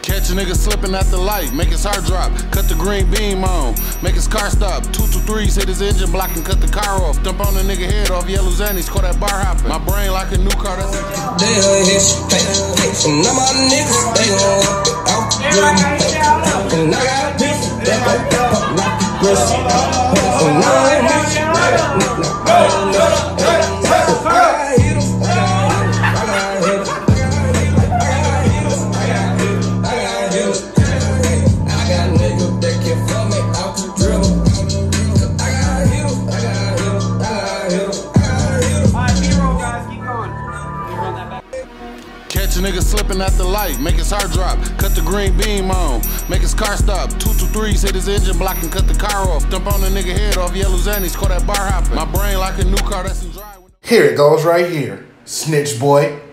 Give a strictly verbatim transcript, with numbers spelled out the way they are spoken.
Catch a nigga slipping at the light, make his heart drop, cut the green beam on, make his car stop. Two two threes hit his engine block and cut the car off. Dump on the nigga head off, yellow zannies, call that bar hopping. My brain like a new car, that's it. They a hit, hey, hey, so now my niggas, they gon' walk it out, hey, and I got this, that gon' pop up like a grizzly. So now I'm rich, I got hit 'em, I got hit 'em, I got hit 'em. Catch a nigga slipping at the light, make his heart drop, cut the green beam on, make his car stop. Two two threes hit his engine block and cut the car off. Dump on the nigga head off, yellow zannies, call that bar hopping. My brain like a new car that's in drive. Here it goes right here. Snitch boy.